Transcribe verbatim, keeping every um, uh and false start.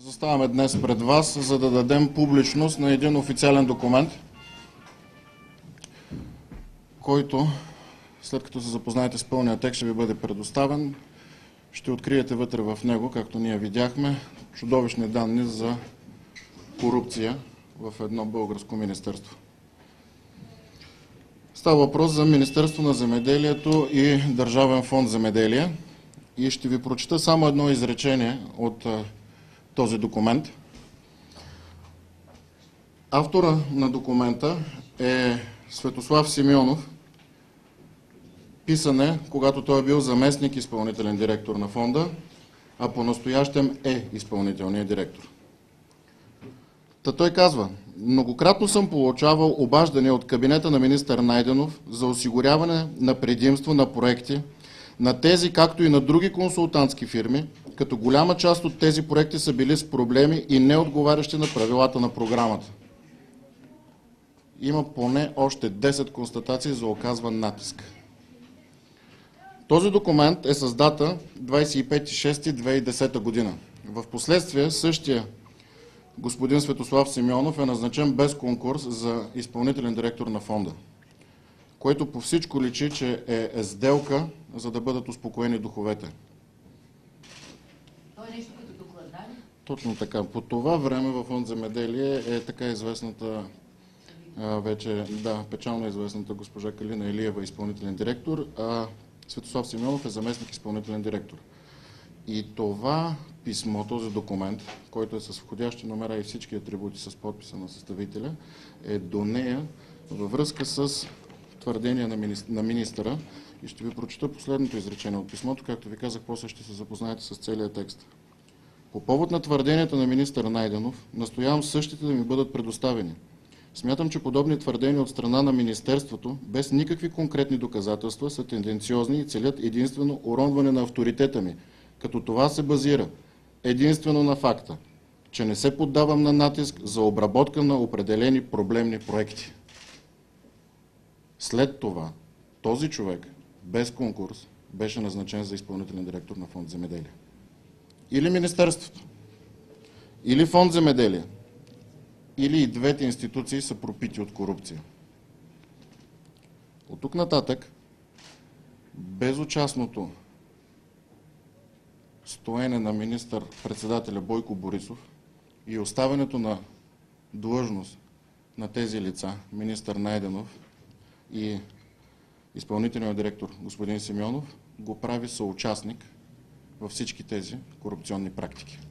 Заставаме днес пред вас, за да дадем публичност на един официален документ, който, след като се запознаете с пълния текст, ще ви бъде предоставен. Ще откриете вътре в него, както ние видяхме, чудовищни данни за корупция в едно българско министерство. Става въпрос за Министерство на земеделието и Държавен фонд земеделие. И ще ви прочита само едно изречение от този документ. Автора на документа е Светослав Симеонов. Писан е, когато той е бил заместник изпълнителен директор на фонда, а по-настоящем е изпълнителният директор. Та той казва: многократно съм получавал обаждания от кабинета на министър Найденов за осигуряване на предимство на проекти, на тези, както и на други консултантски фирми, като голяма част от тези проекти са били с проблеми и не отговарящи на правилата на програмата. Има поне още десет констатации за оказван натиск. Този документ е с дата двадесет и пети юни две хиляди и десета година. В последствие същия господин Светослав Симеонов е назначен без конкурс за изпълнителен директор на фонда, което по всичко личи, че е сделка, за да бъдат успокоени духовете. Това е нещо като докладар? Точно така. По това време във фонд земеделие е така известната, вече да, печално известната госпожа Калина Илиева, изпълнителен директор, а Светослав Симеонов е заместник изпълнителен директор. И това писмо, този документ, който е с входящи номера и всички атрибути с подписа на съставителя, е до нея във връзка с твърдения на, мини... на министъра. И ще ви прочита последното изречение от писмото, както ви казах, после ще се запознаете с целия текст. По повод на твърденията на министър Найденов, настоявам същите да ми бъдат предоставени. Смятам, че подобни твърдения от страна на Министерството, без никакви конкретни доказателства, са тенденциозни и целят единствено уронване на авторитета ми, като това се базира единствено на факта, че не се поддавам на натиск за обработка на определени проблемни проекти. След това този човек, без конкурс, беше назначен за изпълнителен директор на фонд земеделие. Или Министерството, или фонд земеделие, или и двете институции са пропити от корупция. От тук нататък, безучастното стоене на министър-председателя Бойко Борисов и оставянето на длъжност на тези лица, министър Найденов и изпълнителният директор господин Симеонов, го прави съучастник във всички тези корупционни практики.